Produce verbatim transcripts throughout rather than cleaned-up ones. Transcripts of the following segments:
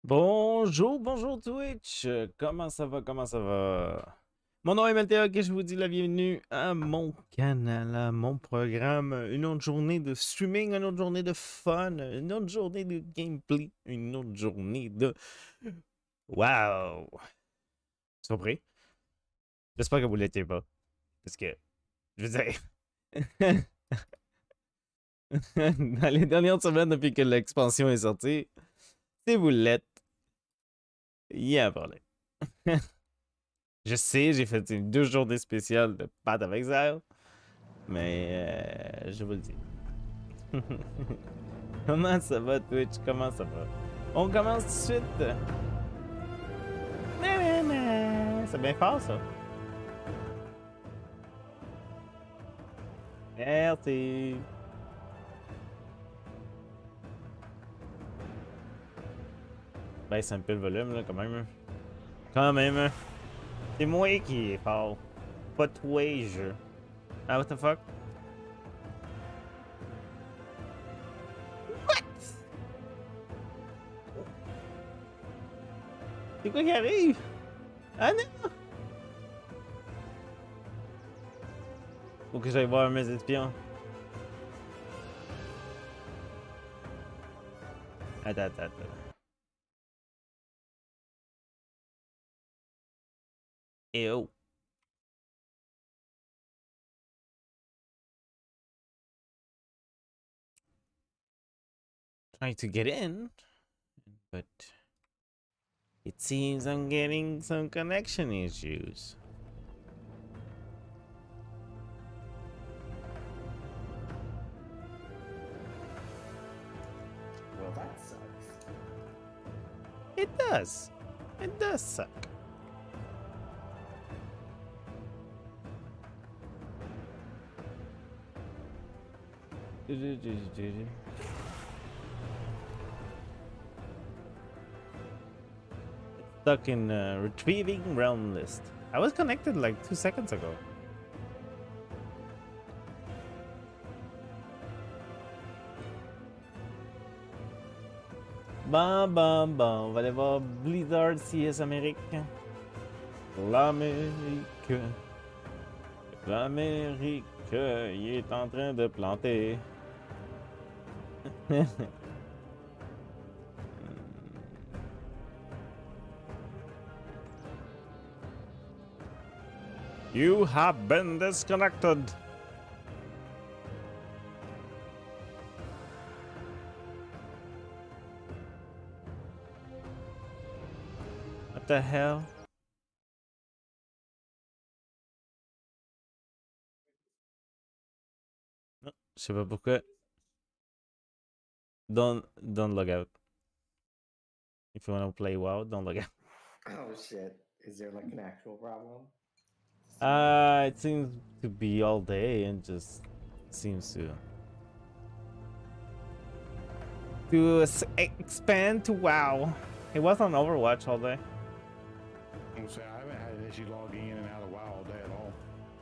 Bonjour, bonjour Twitch. Euh, Comment ça va? Comment ça va? Mon nom est Mathéo et je vous dis la bienvenue à mon canal, à mon programme. Une autre journée de streaming, une autre journée de fun, une autre journée de gameplay, une autre journée de... Wow! Surpris? J'espère que vous ne l'étiez pas. Parce que, je veux dire... Dans les dernières semaines depuis que l'expansion est sortie, si vous l'êtes, il y a un problème. Je sais, j'ai fait une deux journées spéciales de Path of Exile, mais euh, je vous le dis. Comment ça va, Twitch? Comment ça va? On commence tout de suite. C'est bien fort, ça. Merci. Baisse un peu le volume, là, quand même. Quand même. C'est moi qui est fort. Pas toi, je. Ah, what the fuck? What? C'est quoi qui arrive? Ah non! Faut que j'aille voir mes espions. Attends, attends, attends. Et oh. Trying to get in, but it seems I'm getting some connection issues. Well, that sucks. It does. It does suck. Stuck in uh, retrieving realm list. I was connected like two seconds ago. Bon, bon, bon. On va aller voir Blizzard C S Amérique. L'Amérique. L'Amérique. Il est en train de planter. You have been disconnected. What the hell? Non, je sais pas pourquoi. Don't don't log out. If you want to play WoW, don't log out. Oh shit. Is there like an actual problem? Uh, it seems to be all day and just seems to to expand to WoW. It was on Overwatch all day. I'm say I haven't had an issue logging in and out of WoW all day at all.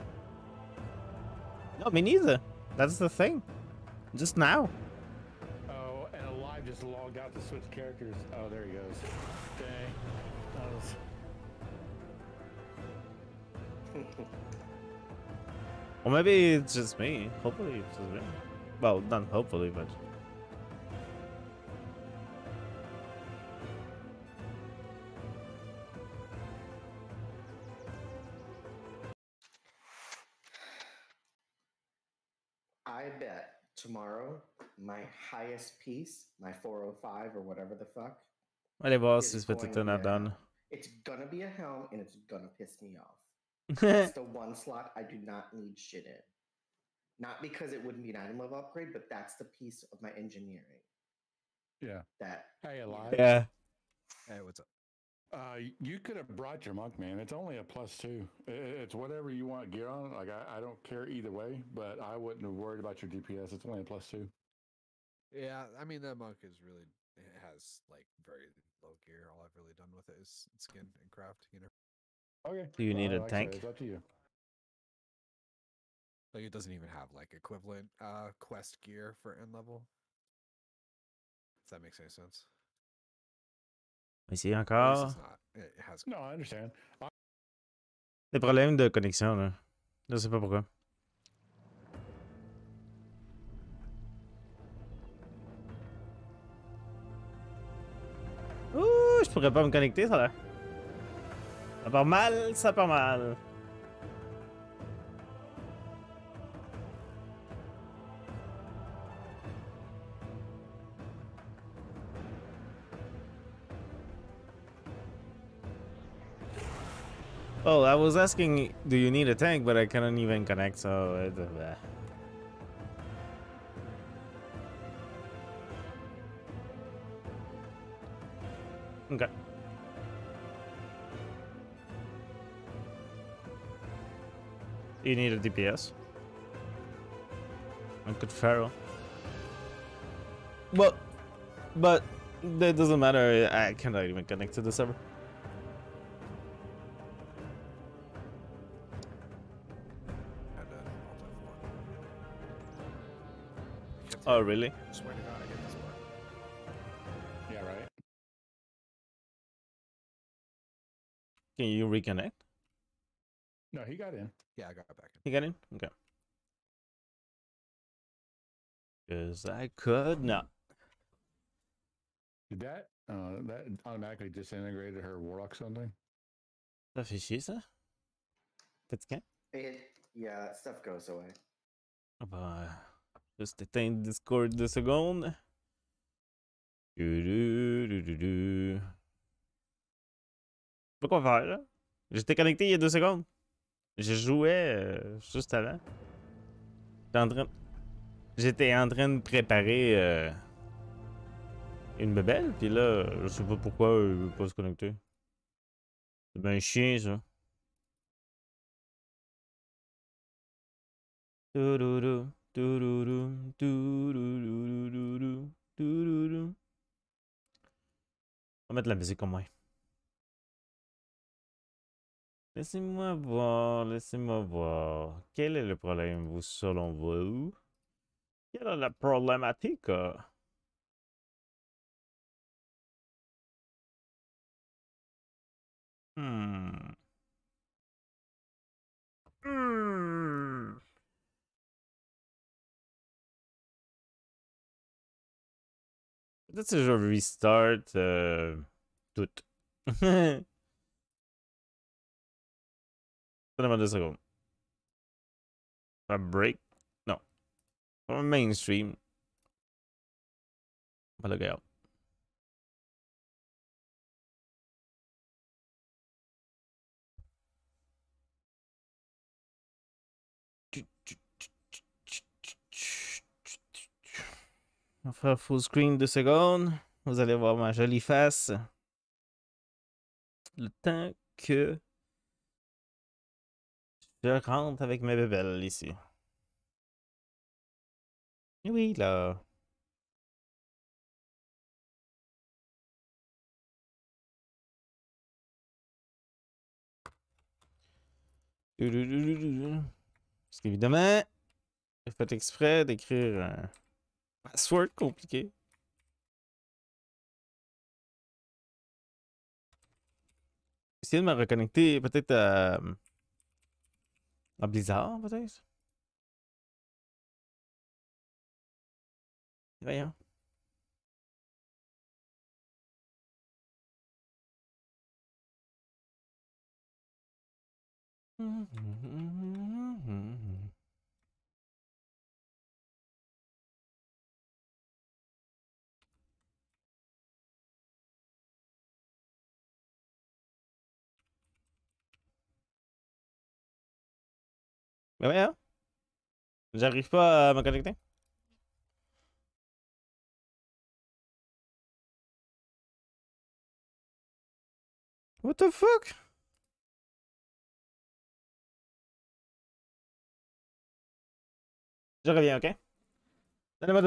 No, me neither. That's the thing. Just now. Oh, and Alive just logged out to switch characters. Oh, there he goes. Dang. That was... Or maybe it's just me. Hopefully it's just me. Well, not hopefully, but... I bet tomorrow my highest piece, my four oh five or whatever the fuck, Allez voir si is se fait going tout to be a done. helm. It's gonna be a helm and it's gonna piss me off. It's the one slot I do not need shit in. Not because it wouldn't be an item level upgrade, but that's the piece of my engineering. Yeah. That Hey, Alive. Yeah. Hey, what's up? Uh, you could have brought your monk, man. It's only a plus two. It's whatever you want gear on. Like I, I don't care either way, but I wouldn't have worried about your D P S. It's only a plus two. Yeah, I mean that monk is really it has like very low gear. All I've really done with it is skin and craft. You know, Okay. Do you need Well, a like I said, tank? it's up to you. like it doesn't even have like equivalent uh quest gear for end level. If that makes any sense. Essayer At least encore. it's not. It has. No, I understand. I, Des problèmes de connexion, là. Je sais pas pourquoi. Ouh, je pourrais pas me connecter, ça là. Ça part mal, ça part mal. Oh, I was asking, do you need a tank, but I cannot even connect, so... It, uh, okay. You need a D P S. I could Pharaoh. Well, but that doesn't matter. I cannot even connect to the server. Had to alt F one. Can't Oh, take it. really? I swear to God, I get this one. yeah, right. Can you reconnect? No, he got in. Yeah, I got back in. You got in? Okay. Because I could not. Did that uh, that automatically disintegrated her warlock something? Ça fait chier, ça? Fatiguant? It, yeah, stuff goes away. Ah bah, juste éteindre Discord deux secondes. Du, du, du, du, du. Je sais pas quoi faire, là. J'étais connecté il y a deux secondes. Je jouais euh, juste avant. J'étais en train... J'étais en train de préparer euh, une bébelle, puis là, je sais pas pourquoi il veut pas se connecter. C'est ben chien, ça. Toudoudou, toudoudou, toudoudou, toudoudou. On va mettre la musique au moins. Laissez-moi voir, laissez-moi voir. Quel est le problème, vous, selon vous? Quelle est la problématique? Hmm. Hmm. Peut-être que je restart euh, tout. Donne-moi deux secondes. Un break? Non. Un mainstream. Pas le gars. On va faire full screen deux secondes. Vous allez voir ma jolie face. Le temps que je rentre avec mes bébelles ici. Et oui, là. Parce qu'évidemment, j'ai fait exprès d'écrire un password compliqué. Essayer de me reconnecter peut-être à, à Blizzard, peut-être. Voyons. Mais voyons. J'arrive pas à me connecter. What the fuck? Je reviens, ok?